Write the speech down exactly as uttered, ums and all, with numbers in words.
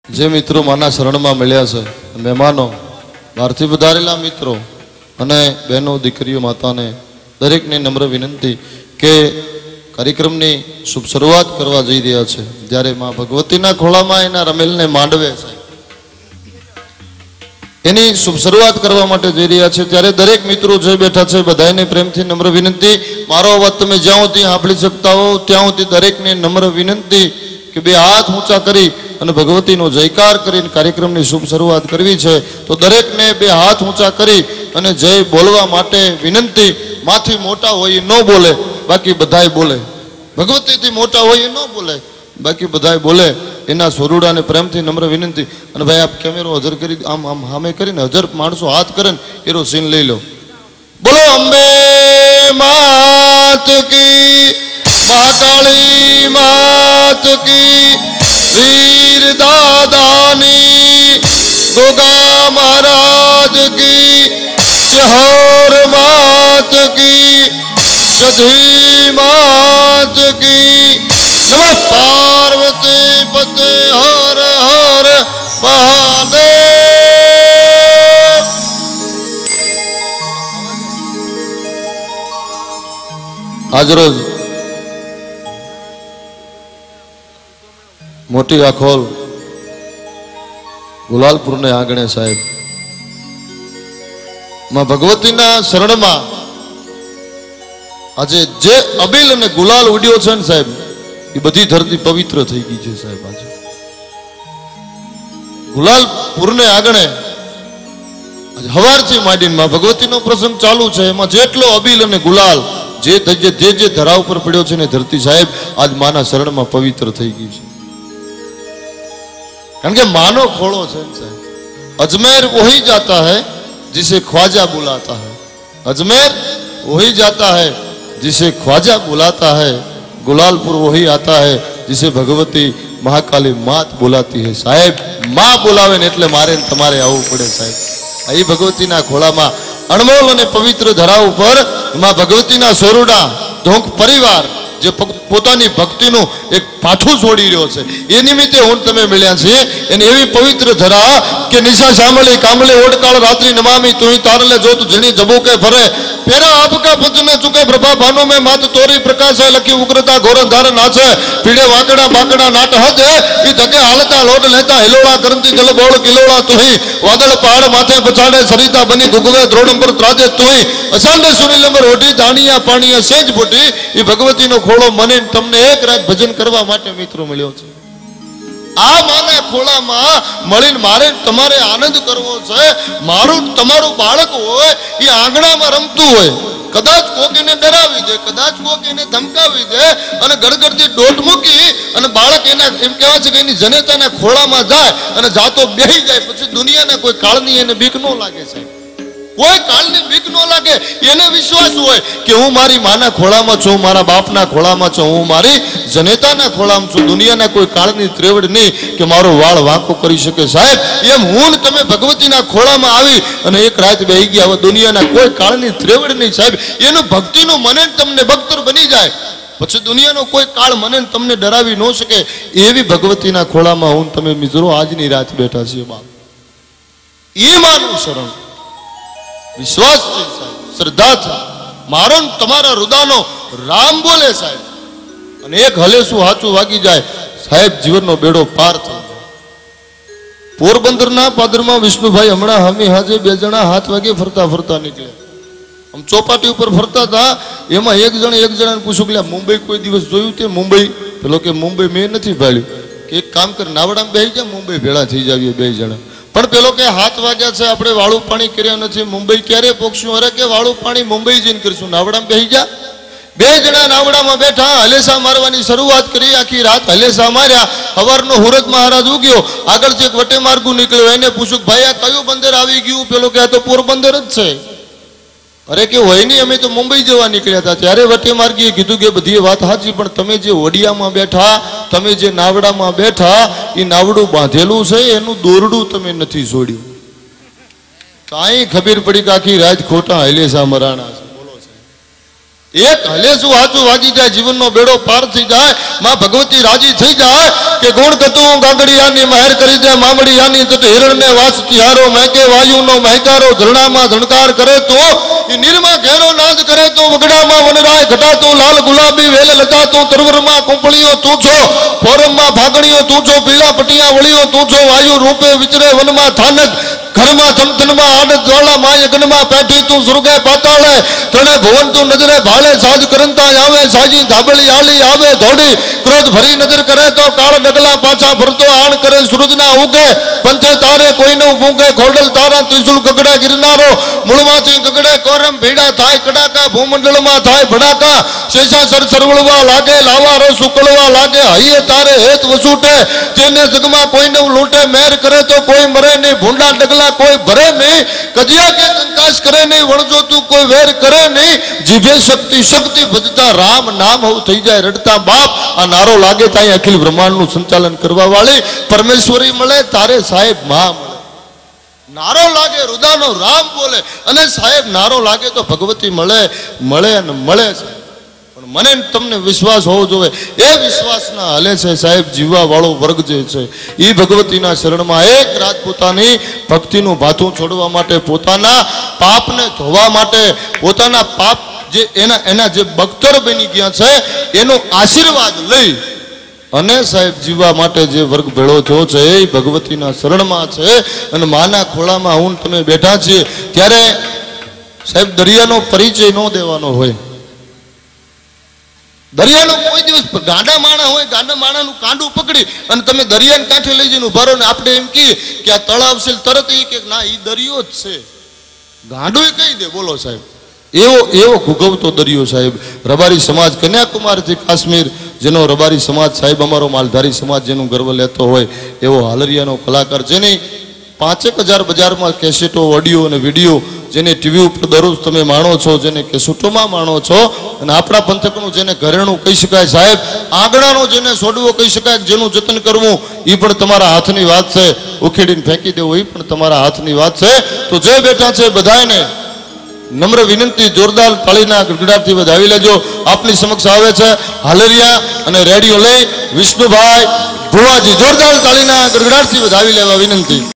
જે મિત્રો માના શરણમાં મળ્યા છે, મહેમાનો, બહારથી વધારેલા મિત્રો અને બહેનો, દીકરીઓ, માતાને દરેકને નમ્ર વિનંતી કે કાર્યક્રમની શુભ શરૂઆત કરવા જઈ રહ્યા છે. જ્યારે માં ભગવતીના ખોળામાં એના રમેલને માંડવે છે, એની શુભ શરૂઆત કરવા માટે જઈ રહ્યા છે. ત્યારે દરેક મિત્રો જે બેઠા છે બધાને પ્રેમથી નમ્ર વિનંતી, મારો અવાજ તમે જ્યાં સુધી સાંભળી શકતા હો ત્યાં સુધી દરેકને નમ્ર વિનંતી કે બે હાથ ઊંચા કરી અને ભગવતીનો જયકાર કરીને કાર્યક્રમની શુભ શરૂઆત કરવી છે. તો દરેકને બે હાથ ઊંચા કરી અને જય બોલવા માટે વિનંતી. માથી મોટા હોય એ ન બોલે, બાકી બધાય બોલે. ભગવતીથી મોટા હોય એ ન બોલે, બાકી બધાય બોલે. એના સ્વરૂડાને પ્રેમથી નમ્ર વિનંતી. અને ભાઈ આપ કેમેરો હજર કરી આમ આમ સામે કરીને હજર માણસો હાથ કરે ને એનો સીન લઈ લો. બોલો અંબે માત કી, મહાકાળી માત કી, વીર દાદાની, ગોગા મહારાજ કી, શહર માત કી, સધી માત કી. નમઃ પાર્વતી પતે હર હર મહાદેવ. આજરોજ મોટી આખોલ ગુલાલપુર ને આંગણે સાહેબ માં ભગવતીના શરણમાં આજે જે અબીલ અને ગુલાલ ઉડ્યો છે ને સાહેબ, એ બધી ધરતી પવિત્ર થઈ ગઈ છે સાહેબ. આજે ગુલાલપુર ને આંગણે હવારથી માંડીને માં ભગવતીનો પ્રસંગ ચાલુ છે. એમાં જેટલો અબીલ અને ગુલાલ જે જે જે ધરા ઉપર પડ્યો છે ને ધરતી સાહેબ આજ માના શરણમાં પવિત્ર થઈ ગઈ છે. કારણ કે मानो खोड़ो है साहब. अजमेर वही जाता है जिसे ख्वाजा बुलाता है, अजमेर वही जाता है जिसे ख्वाजा बुलाता है, गुलालपुर वही आता है जिसे भगवती महाकाली मात बुलाती है. साहेब माँ बुलावे ने એટલે મારે તમારે આવવું પડે સાહેબ. આ ભગવતીના ખોળામાં અણમોલ અને પવિત્ર ધરા ઉપર માં ભગવતીના સોરુડા ધોંક પરિવાર જે પોતાની ભક્તિનું એક પાઠું છોડી રહ્યો છે, એ નિમિત્તે હું તમે મળ્યા છીએ. એની એવી પવિત્ર ધરા કે નિશા શામલી કામલે ઓડકાળ રાત્રિ નમામી તુઈ તારલે જોત જણી જબોકે ભરે પેરા આપકા પંચને ચુકે પ્રભા ભાનો મે માત તોરી પ્રકાશ है लकी उग्रता घोरन धार नाचे पीड़े वाकड़ा बाकड़ा नाट हद ई धके हालता लोट लेता हिलोड़ा करंती जल बोल किलोड़ा तुही वादळ पहाड़ माथे पछाड़े सरिता बनी गुगवे द्रोणंबर त्राजे तुही असांडे सुनीलंबर ओढी दाणिया पाणिया सेज बोटी ई भगवती नो खोड़ो मने तमने एक रात भजन करवा माटे मित्रो मिल्यो छे. आ माना खोळाમાં મળીને મારે તમારે આનંદ કરવો છે. મારું તમારું બાળક હોય એ આંગણામાં રમતું હોય, કદાચ કોક એને ડરાવી દે, કદાચ કોક એને ધમકાવી દે અને ગડગડતી દોટ મૂકી અને બાળક એના એમ કહેવાય છે કે એની જનેતાના ખોળામાં જાય અને જાતો બેહી જાય, પછી દુનિયાના કોઈ કાળની એને બીક ન લાગે છે. કોઈ કાળની બીક ન લાગે. એને વિશ્વાસ હોય કે હું મારી માના ખોળામાં છું, મારા બાપના ખોળામાં છું, હું મારી જનેતાના ખોળામાં છું. દુનિયાના કોઈ કાળની ત્રેવડ નહીં કે મારો વાળ વાંકો કરી શકે સાહેબ. એમ હું ને તમે ભગવતીના ખોળામાં આવી અને એક રાત બેહી ગયા, હવે દુનિયાના કોઈ કાળની ત્રેવડ નહીં સાહેબ. એનું ભક્તિનું મને તમને ભક્તર બની જાય, પછી દુનિયાનો કોઈ કાળ મને તમને ડરાવી ન શકે. એવી ભગવતીના ખોળામાં હું તમે મિત્રો આજની રાત બેઠા છીએ બાપ. એ માનું શરણ વિશ્વાસ શ્રદ્ધા છે મારો તમારા હૃદયનો રામ બોલે સાહેબ. અને એક હલેસું હાચું વાગી જાય સાહેબ, જીવનનો બેડો પાર થઈ જાય. પોરબંદરના પાદરમાં વિષ્ણુભાઈ હમણાં હમી હાજે બે જણા હાથ વાગે ફરતા ફરતા નીકળ્યા. આમ ચોપાટી ઉપર ફરતા હતા, એમાં એક જણ એક જણાને પૂછ્યું કે મુંબઈ કોઈ દિવસ જોયું તે? મુંબઈ પેલો કે મુંબઈ મેં નથી ભાળ્યું. કે એક કામ કર નાવડામાં બેસી જાય, મુંબઈ ભેળા થઈ જાવીએ બે જણા. પણ પેલો કે હાથ વાગ્યા છે, આપણે વાળું પાણી કર્યા નથી, મુંબઈ ક્યારે પોખશું? અરે કે વાળું પાણી મુંબઈ જઈને કરશું, નાવડામાં બેસી જા. બે જણા નાવડામાં બેઠા, હલેસા મારવાની શરૂઆત કરી. આખી રાત હલેસા માર્યા. સવારનો હુરત મહારાજ ઉગ્યો, આગળ જે વટે માર્ગુ નીકળ્યો, એને પૂછ્યું ભાઈ આ કયું બંદર આવી ગયું? પેલો કે આ તો પોરબંદર જ છે. અરે કે હોય નહીં, અમે તો મુંબઈ જવા નીકળ્યા હતા. ત્યારે વટે માર્ગીએ કીધું કે બધી વાત સાચી, પણ તમે જે ઓડિયામાં બેઠા, તમે જે નાવડામાં બેઠા, એ નાવડું બાંધેલું છે, એનું દોરડું તમે નથી છોડ્યું. કાંઈ ખબર પડી કે આખી રાત ખોટા હલેસા મરાણા છે. એક હલેસું હાથું વાગી જાય, જીવનનો બેડો પાર થઈ જાય, માં ભગવતી રાજી થઈ જાય કે કે ગુણ કતું ગાગડિયાની મહેર કરી દે મામડિયાની તટ હિરણને વાસ તિહારો મહેકે વાયુનો મહેકારો ઝરણામાં ઝણકાર કરે તો એ નીરમાં ઘેરો નાદ કરે તો વગડામાં વનરાય ઘટાતો લાલ ગુલાબી વેલ લતાતો તરવરમાં કુંપળીઓ તું છો ફોરમમાં ભાગણીઓ તું છો પીળા પટિયા વળીઓ તું છો વાયુ રૂપે વિચરે વનમાં થાનક ઘરમાં ધમધનમાં આનંદ જ્વાળા માય ગનમાં પેઠી તું સુરગે પાતાળે તણે ભવન તું નજરે ભાળે સાજ કરંતા આવે સાજી ધાબળી આલી આવે ધોડી ક્રોધ ભરી નજર કરે તો કાળ ડગલા પાછા ભરતો આણ કરે સૂરજના ઉગે પંથે તારે કોઈનું ભૂંગે ખોડલ તારા ત્રિશુલ ગગડે ગિરનારો મૂળમાંથી ગગડે કોરમ ભીડા થાય કડાકા ભૂમંડળમાં થાય ભડાકા શેષા સર સરવળવા લાગે લાવા રસ ઉકળવા લાગે હૈયે તારે હેત વસૂટે જેને જગમાં કોઈને લૂંટે મેર કરે તો કોઈ મરે નહીં ભૂંડા ડગલા કોઈ ભરે નહીં કજિયા કે કંકાશ કરે નહીં વણજો તું કોઈ વેર કરે નહીં જીભે શક્તિ શક્તિ ભજતા રામ નામ હું થઈ જાય રડતા બાપ આ નારો લાગે ત્યાં અખિલ બ્રહ્માંડનું સંચાલન કરવા વાળી પરમેશ્વરી મળે તારે સાહેબ માં મળે નારો લાગે રુદાનો રામ બોલે અને સાહેબ નારો લાગે તો ભગવતી મળે મળે અને મળે છે પણ મને તમને વિશ્વાસ હોવો જોઈએ એ વિશ્વાસના હલે છે સાહેબ જીવવા વાળો વર્ગ જે છે એ ભગવતીના શરણમાં એક રાત પોતાની ભક્તિનું ભાથું છોડવા માટે પોતાના પાપને ધોવા માટે પોતાના પાપ જે એના એના જે બખ્તર બની ગયા છે એનો આશીર્વાદ લઈ અને સાહેબ જીવવા માટે જે વર્ગ ભેળો થયો છે એ ભગવતીના શરણમાં છે અને માના ખોળામાં હું તમે બેઠા છીએ ત્યારે સાહેબ દરિયાનો પરિચય ન દેવાનો હોય દરિયાનો કોઈ દિવસ ગાંડા માણા હોય ગાંડા માણાનું કાંડું પકડી અને તમે દરિયાને કાંઠે લઈ જઈને ઉભા રહો ને આપણે એમ કહીએ કે આ તળાવ છે તરત એ કે ના એ દરિયો જ છે ગાંડો કહી દે બોલો સાહેબ એવો એવો ભૂગવતો દરિયો સાહેબ રબારી સમાજ કન્યાકુમારીથી કાશ્મીર જેનો રબારી સમાજ સાહેબ અમારો માલધારી સમાજ જેનું ગર્વ લેતો હોય એવો હાલરિયાનો કલાકાર જેની પાંચેક હજાર બજારમાં કેસેટો ઓડિયો અને વિડીયો જેને ટીવી ઉપર દરરોજ તમે માણો છો જેને કેસેટોમાં માણો છો અને આપણા પંથકનું જેને ઘરેણું કહી શકાય સાહેબ આંગણાનો જેને છોડવો કહી શકાય જેનું જતન કરવું એ પણ તમારા હાથની વાત છે ઉખેડીને ફેંકી દેવું એ પણ તમારા હાથની વાત છે તો જે બેઠા છે બધાને નમ્ર વિનંતી જોરદાર તાળીના ગડગડાટથી વધાવી લેજો આપની સમક્ષ આવે છે હાલરિયા અને રેડિયો લઈ વિષ્ણુભાઈ ભુવાજી જોરદાર તાળીના ગડગડાટથી વધાવી લેવા વિનંતી